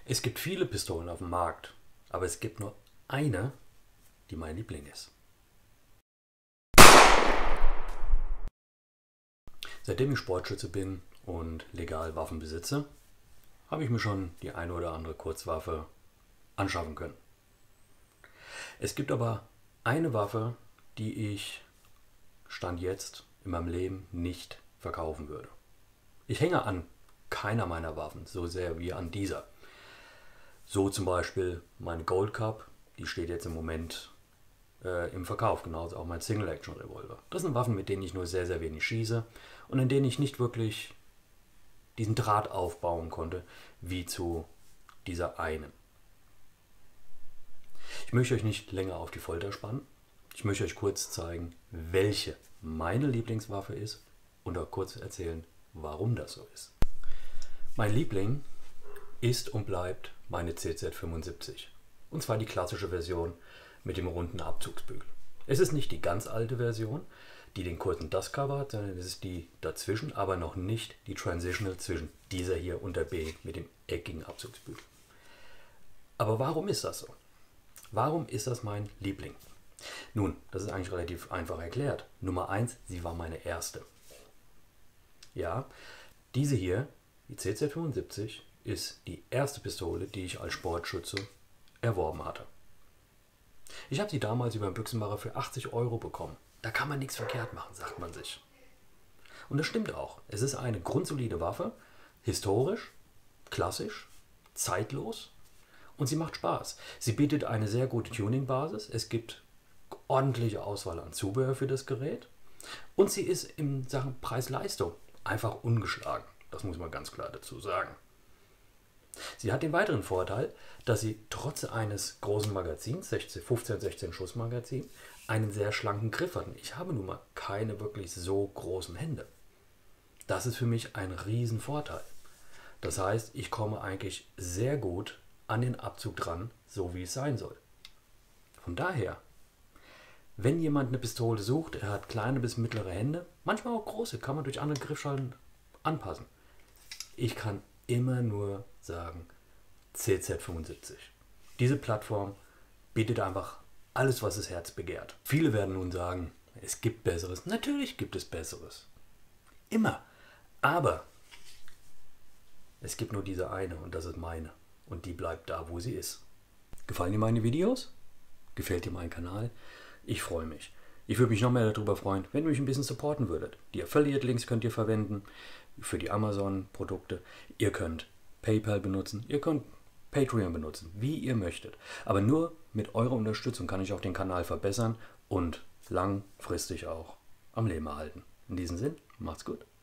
Es gibt viele Pistolen auf dem Markt, aber es gibt nur eine, die mein Liebling ist. Seitdem ich Sportschütze bin und legal Waffen besitze, habe ich mir schon die eine oder andere Kurzwaffe anschaffen können. Es gibt aber eine Waffe, die ich Stand jetzt in meinem Leben nicht verkaufen würde. Ich hänge an keiner meiner Waffen so sehr wie an dieser. So zum Beispiel meine Gold Cup, die steht jetzt im Moment im Verkauf, genauso auch mein Single Action Revolver. Das sind Waffen, mit denen ich nur sehr, sehr wenig schieße und in denen ich nicht wirklich diesen Draht aufbauen konnte, wie zu dieser einen. Ich möchte euch nicht länger auf die Folter spannen. Ich möchte euch kurz zeigen, welche meine Lieblingswaffe ist und auch kurz erzählen, warum das so ist. Mein Liebling ist und bleibt meine CZ75. Und zwar die klassische Version mit dem runden Abzugsbügel. Es ist nicht die ganz alte Version, die den kurzen Dustcover hat, sondern es ist die dazwischen, aber noch nicht die Transitional zwischen dieser hier und der B mit dem eckigen Abzugsbügel. Aber warum ist das so? Warum ist das mein Liebling? Nun, das ist eigentlich relativ einfach erklärt. Nummer 1, sie war meine erste. Ja, diese hier, die CZ75, ist die erste Pistole, die ich als Sportschütze erworben hatte. Ich habe sie damals über den Büchsenmacher für 80 € bekommen. Da kann man nichts verkehrt machen, sagt man sich. Und das stimmt auch. Es ist eine grundsolide Waffe, historisch, klassisch, zeitlos und sie macht Spaß. Sie bietet eine sehr gute Tuning-Basis. Es gibt ordentliche Auswahl an Zubehör für das Gerät und sie ist in Sachen Preis-Leistung einfach ungeschlagen. Das muss man ganz klar dazu sagen. Sie hat den weiteren Vorteil, dass sie trotz eines großen Magazins, 15-16 Schuss Magazin, einen sehr schlanken Griff hat. Ich habe nun mal keine wirklich so großen Hände. Das ist für mich ein Riesenvorteil. Das heißt, ich komme eigentlich sehr gut an den Abzug dran, so wie es sein soll. Von daher, wenn jemand eine Pistole sucht, er hat kleine bis mittlere Hände, manchmal auch große, kann man durch andere Griffschalen anpassen. Ich kann immer nur sagen, CZ75. Diese Plattform bietet einfach alles, was das Herz begehrt. Viele werden nun sagen, es gibt Besseres. Natürlich gibt es Besseres. Immer. Aber es gibt nur diese eine und das ist meine. Und die bleibt da, wo sie ist. Gefallen dir meine Videos? Gefällt dir mein Kanal? Ich freue mich. Ich würde mich noch mehr darüber freuen, wenn ihr mich ein bisschen supporten würdet. Die Affiliate-Links könnt ihr verwenden für die Amazon-Produkte. Ihr könnt PayPal benutzen, ihr könnt Patreon benutzen, wie ihr möchtet. Aber nur mit eurer Unterstützung kann ich auch den Kanal verbessern und langfristig auch am Leben erhalten. In diesem Sinn, macht's gut.